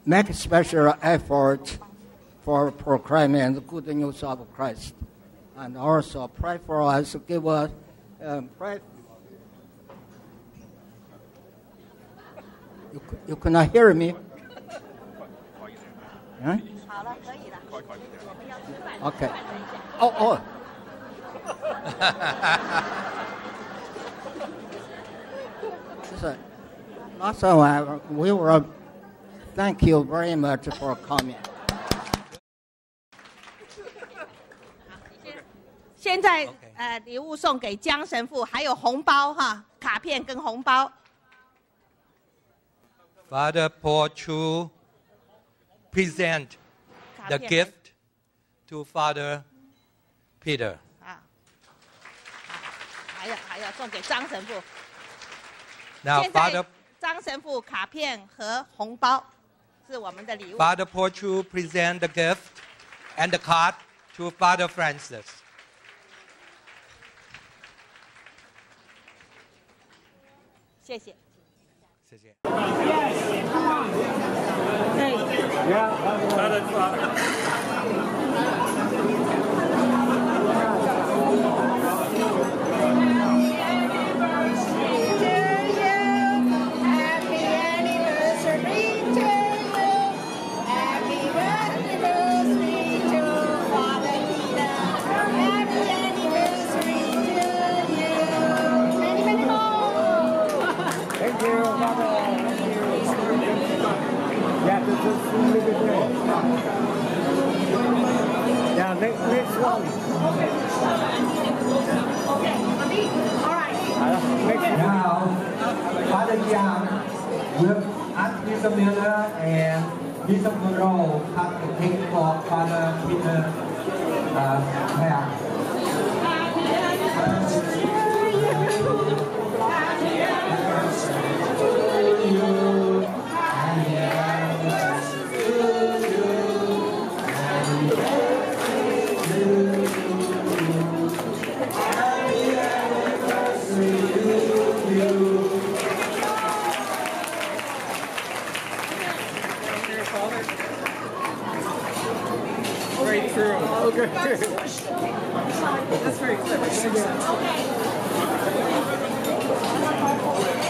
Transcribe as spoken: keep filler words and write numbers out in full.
make a special effort for proclaiming the good news of Christ. And also pray for us, give us, um, pray. You, you cannot hear me? Huh? Okay. Oh, oh. So, last time we were, thank you very much for coming. 现在呃，礼物送给江神父，还有红包哈，卡片跟红包。 Father Paul Chu present the gift to Father Peter. 啊，还要还要送给张神父。 Now, 现在 Father 张神父卡片和红包是我们的礼物。 Father Paul Chu present the gift and the card to Father Francis. 谢谢。 谢谢。 Yeah, next, next one. Okay, all right. Now, Father Chiang will ask Mister Miller and Mister Monroe cut the cake for Father Peter uh, Chang. Right through. Okay. That's very clever. Okay.